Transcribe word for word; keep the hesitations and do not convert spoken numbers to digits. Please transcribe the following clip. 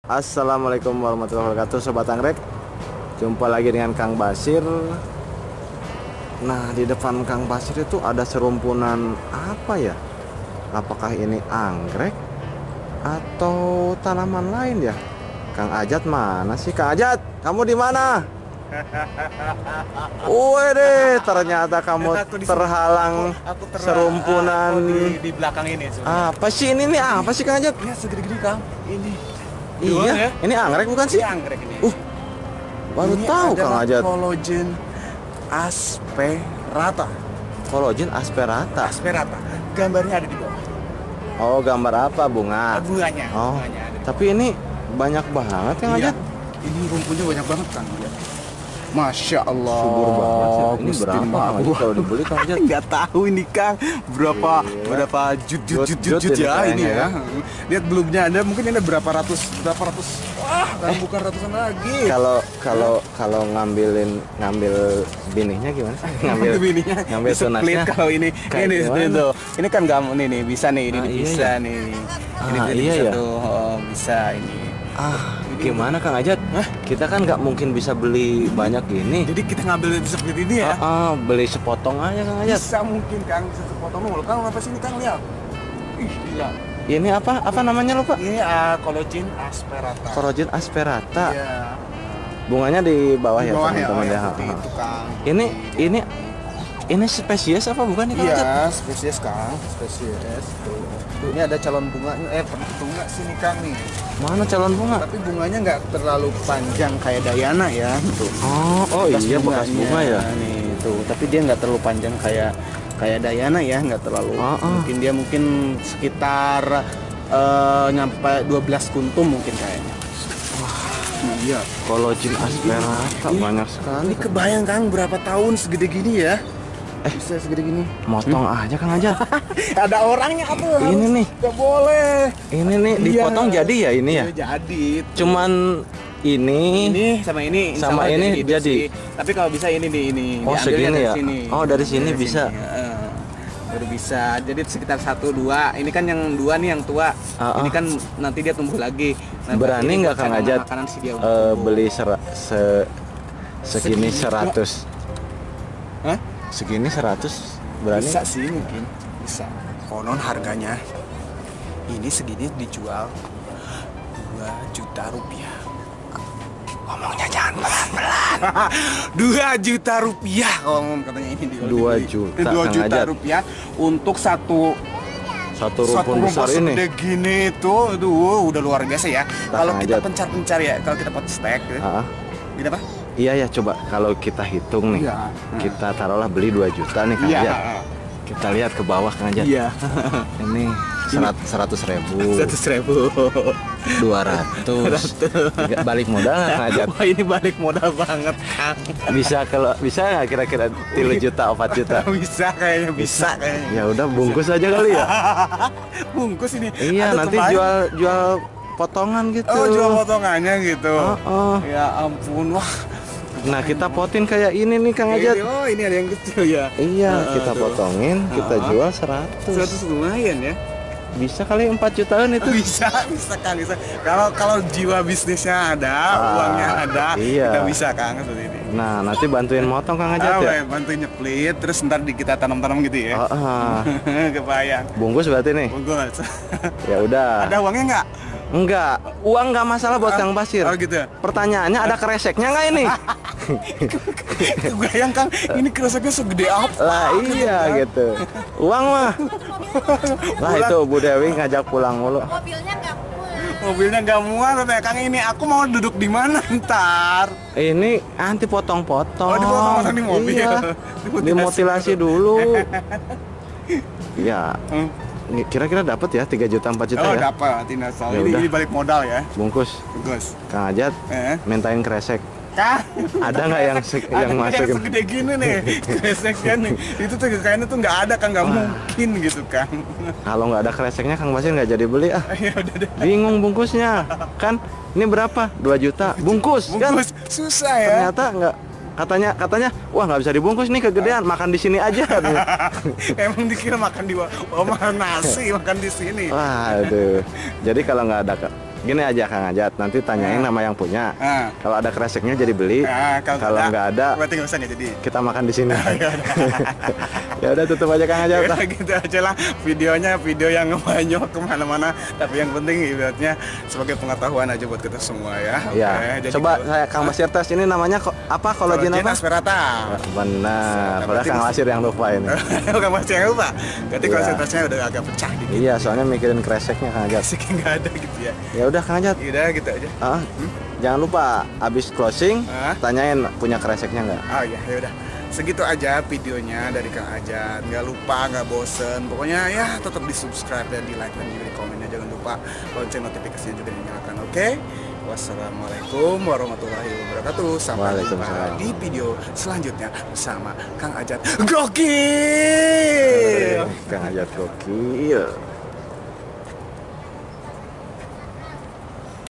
Assalamualaikum warahmatullahi wabarakatuh, Sobat Anggrek. Jumpa lagi dengan Kang Basir. Nah, di depan Kang Basir itu ada serumpunan apa ya? Apakah ini anggrek atau tanaman lain ya? Kang Ajat mana sih? Kang Ajat, kamu di mana? Wede, ternyata kamu terhalang aku terhalang, serumpunan aku di, di belakang ini. Sebenarnya. Apa sih ini nih? Apa sih Kang Ajat? Ya segede-gede Kang. Ini. Iya, ya? ini anggrek bukan sih? Ini anggrek ini. Uh, baru ini tahu Kang Ajat. Collagen asperata. Collagen asperata. Asperata. Gambarnya ada di bawah. Oh, gambar apa? Bunga. Bunganya. Oh, bunganya ada. tapi ini banyak banget Kang Iya. Ajat. Ini rumputnya banyak banget Kang. Ya. Masya Allah. Subur banget sih. Ini Gusti berapa Kang Ajat Maha. kalau dibeli Kang Ajat? Nggak tahu ini Kang berapa Iya. berapa jut jut jut jut, Jut-jut jut ini ya ini kayaknya ya. Lihat belumnya ada mungkin ini ada berapa ratus berapa ratus wah kan bukan ratusan lagi. Kalau kalau kalau ngambilin ngambil binihnya gimana? Ngambil bininya ngambil split tunasnya. kalau ini Kayak ini gimana? itu ini kan gampang nih nih bisa nih ini Ah, iya, bisa iya. nih Ah, ini ini iya, bisa ya. tuh oh, bisa ini. Ah, gimana Kang Ajat? Hah? Kita kan nggak mungkin bisa beli banyak ini. Jadi kita ngambil seperti ini ya. Ah, ah, beli sepotong aja Kang Ajat. Bisa mungkin Kang bisa sepotong dulu Kang apa sini Kang lihat. Ih gila. Ini apa? Apa namanya lupa? Ini uh, collagen asperata. Collagen asperata. Iya. Bunganya di bawah ya Di bawah ya, teman-teman oh, ya. ya, seperti Ah, ah. itu Kang. Ini ini ini spesies apa bukan nih Kang Ajat? Iya, spesies Kang, spesies. Tuh. Tuh, ini ada calon bunganya, eh bunga sini Kang nih. Mana calon bunga? Tapi bunganya nggak terlalu panjang kayak Dayana ya. Tuh. Oh, oh iya bekas bunga ya. Nih, tuh. Tapi dia nggak terlalu panjang kayak kayak Dayana ya, nggak terlalu. Oh, oh. Mungkin dia mungkin sekitar eh, nyampe dua belas kuntum mungkin kayaknya. Wah, iya. Collagen asperata Ini- banyak sekali. Ini kebayang Kang berapa tahun segede gini ya? Eh, bisa segede gini. Motong aja Kang Ajat. Ada orangnya apa? Ini nih. Gak boleh. Ini nih Iya. dipotong jadi ya ini ya. Iya, jadi. Cuman ini, ini sama ini insya sama Allah ini gitu jadi. sih. Tapi kalau bisa ini di ini Oh, diambilnya segini dari ya? sini. Oh, dari sini bisa. Heeh. Baru bisa. Jadi sekitar satu dua. Ini kan yang dua nih yang tua. Ah, ah. Ini kan nanti dia tumbuh lagi. Nah, Berani berarti ini nggak buat Kang cadangan Ajat makanan sih dia udah eh, tumbuh. beli sera, se, segini Segini, seratus? Hah? Segini seratus berani? Bisa sih mungkin. Bisa. Konon harganya ini segini dijual dua juta rupiah. Ngomongnya jangan pelan-pelan. dua juta rupiah ngomong katanya ini dijual. Dua dibeli. juta, dua Kang juta Ajat. rupiah untuk satu Satu satu rumpun rumput besar ini. segede gini tuh, aduh udah luar biasa ya. Kalau Kang kita Ajat. pencar-pencar ya, kalau kita pot stek gitu. Ah, ah. Gitu apa? Iya ya, coba kalau kita hitung nih. Iya. Kita taruhlah beli dua juta nih Kang Iya. Ajat. Kita lihat ke bawah Kang Ajat. Iya. Ini serat- seratus ribu, Seratus ribu. dua ratus. Balik modal nggak Kang Ajat? Wah ini balik modal banget Kang. Bisa kalau bisa nggak kira-kira tiga juta, empat juta? Bisa kayaknya bisa kayaknya. Ya udah bungkus aja kali ya. Bungkus ini. Iya, Aduh, nanti kebayang. jual jual potongan gitu. Oh jual potongannya gitu. Oh, oh. Ya ampun wah. Nah, kita potin kayak ini nih Kang Ini, Ajat. oh ini ada yang kecil ya. Iya, Ah, kita tuh. potongin, kita Ah. jual seratus. Seratus lumayan ya. Bisa kali empat jutaan itu. Bisa, bisa Kang, bisa. Kalau kalau jiwa bisnisnya ada, Ah, uangnya ada, iya. kita bisa Kang seperti ini. Nah, nanti bantuin motong Kang Ajat Ah, ya. weh, bantuin nyeplit, terus ntar di kita tanam-tanam gitu ya. Oh, ah. Kebayang. Bungkus berarti nih. Bungkus. Ya udah. Ada uangnya nggak? Enggak, uang nggak masalah buat Kang Basir. Oh gitu. Pertanyaannya ada kreseknya nggak ini? Kebayang Kang, ini kereseknya segede apa? Lah iya gitu. Uang mah. Lah itu Bu Dewi ngajak pulang mulu. Mobilnya nggak muat. Mobilnya nggak muat katanya Kang ini. Aku mau duduk di mana ntar? Ini anti potong-potong. Oh, dipotong-potong di mobil. Iya. Dimutilasi Dimutilasi dulu. Iya. Hmm. Ini kira-kira dapat ya tiga juta empat juta Oh ya. dapat, tidak salah. Ya Ini, udah. ini balik modal ya, Bungkus. Gus. Kang Ajat Eh? mintain kresek. Kang, Ada nggak yang se- yang ada masukin? yang segede gini nih, kreseknya nih. Itu tuh kayaknya tuh nggak ada Kang, nggak mungkin gitu Kang. Kalau nggak ada kreseknya Kang Basir nggak jadi beli ah. Ya udah deh. Bingung bungkusnya. Kan ini berapa? dua juta. Bungkus, kan? Bungkus susah ya. Ternyata nggak. Katanya katanya wah nggak bisa dibungkus nih kegedean, makan di sini aja. Emang dikira makan di bawah, oh, makan nasi, makan di sini. Waduh. Jadi kalau nggak ada Kak, Gini aja Kang Ajat, nanti tanyain Nah. nama yang punya. Nah. Kalau ada kreseknya jadi beli. Nah, kalau nggak ada, berarti nggak usah nggak jadi. kita makan di sini. Ya udah tutup aja Kang Ajat. Ya udah, gitu aja lah videonya, video yang ngebanyol kemana-mana, tapi yang penting ibaratnya sebagai pengetahuan aja buat kita semua ya. Iya. Oke, jadi Coba gitu. saya Kang Basir tes ini namanya kok apa kolagen Collagen apa? aspirata. Benar. Padahal Kang Basir yang lupa ini. Bukan masih yang lupa. Berarti Iya. konsentrasinya udah agak pecah dikit. Iya, soalnya mikirin kreseknya Kang Ajat. Asik nggak ada gitu ya. Ya udah Kang Ajat. Udah gitu aja. Ah, jangan lupa abis closing Hah? tanyain punya kreseknya nggak? Oh iya, ya udah. Segitu aja videonya dari Kang Ajat. Nggak lupa, nggak bosen. Pokoknya ya tetap di subscribe dan di like dan juga di komennya. Jangan lupa lonceng notifikasinya juga dinyalakan. Oke? Wassalamualaikum warahmatullahi wabarakatuh. Sampai jumpa Waalaikumsalam. di video selanjutnya bersama Kang Ajat. Gokil! Kang Ajat gokil.